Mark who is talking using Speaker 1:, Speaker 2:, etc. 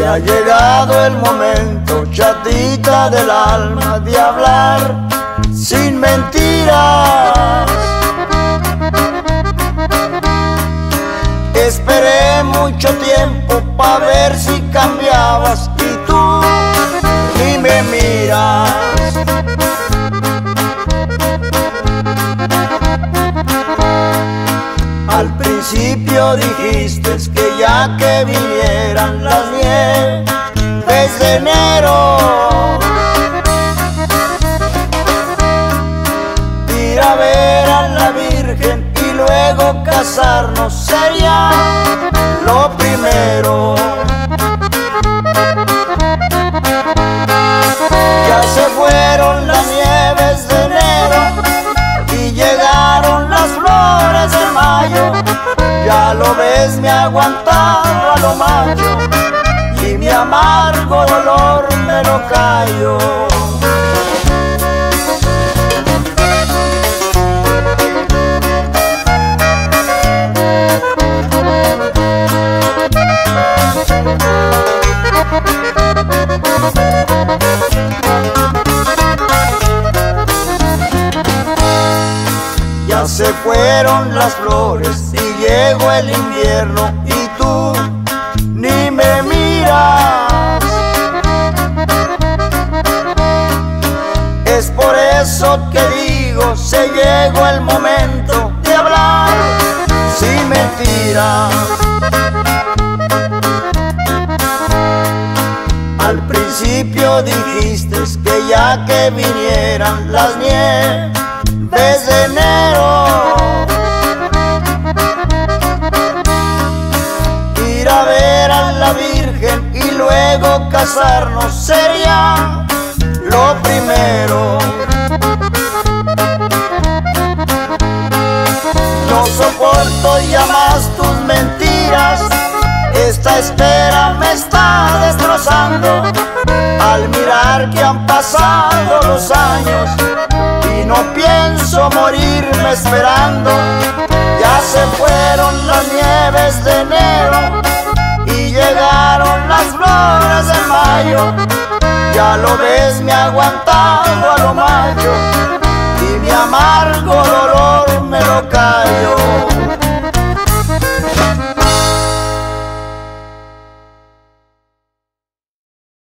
Speaker 1: ha llegado el momento, chatita del alma, de hablar sin mentiras. Esperé mucho tiempo pa' ver si cambiabas y tú ni me miras. Al principio dijiste que ya que vinieran las nieves de enero, ir a ver a la Virgen y luego casarnos sería lo primero. Ya se fueron las nieves de enero y llegaron las flores de mayo. Ya lo ves, me he aguantado a lo macho y mi amargo dolor me lo callo. Ya se fueron las flores y llegó el invierno y tú ni me miras. Es por eso que digo, se llegó el momento de hablar sin mentiras. Al principio dijiste que ya que vinieran las nieves de enero, ir a ver a la Virgen y luego casarnos sería lo primero. No soporto ya más tus mentiras, esta espera me está destrozando. Al mirar que han pasado los años y no pienso morirme esperando. Ya se fueron las nieves de enero y llegaron las flores de mayo. Ya lo ves, me he aguantado a lo mayo y mi amargo dolor me lo callo.